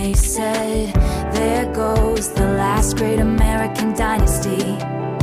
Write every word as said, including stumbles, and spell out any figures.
they said, there goes the last great American dynasty.